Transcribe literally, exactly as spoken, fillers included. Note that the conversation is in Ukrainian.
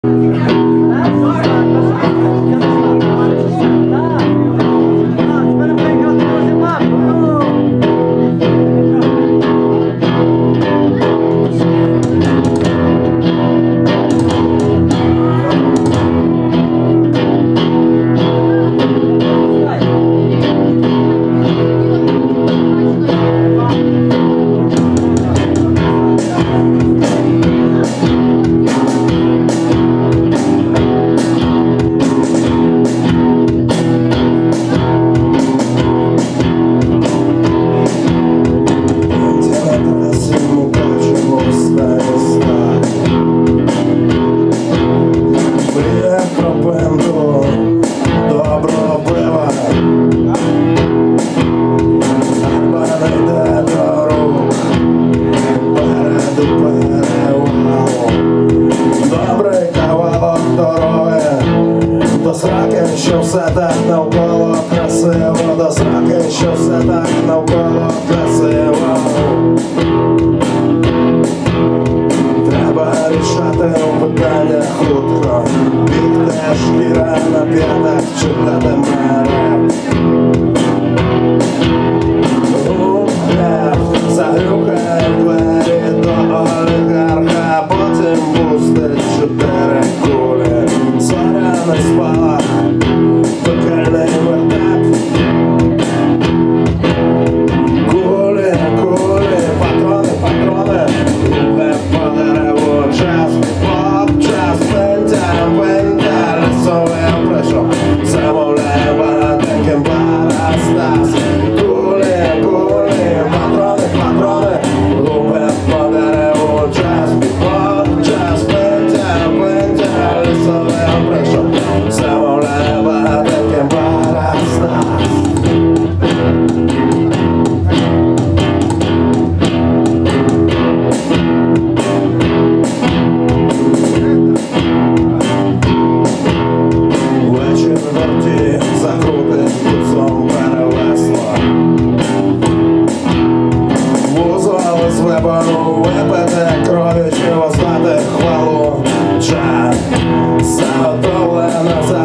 Що все так навколо красиво, до сраки, що все так навколо красиво. Треба рішати питання хутко, бігти шкіра на п'ятах, читати мереп. Загрюкає двері до олігарха, потім пустить чотири кулі. Зоря не спала, пекельний вертеп. Кулі, кулі, патрони, патрони, лупе по дереву, час, поп, час, пентя, пентя, лісовий прийшов, замовляє багатеньким парастас. Кулі, кулі, патрони, патрони, лупе по дереву, час, поп, час, пентя, пентя, лісовий прийшов, замовляє багатеньким парастас. Вечір в борті закрутить куцом перевесло. Вузол з вибору випити крові чи воздати хвалу. Час заготовлено за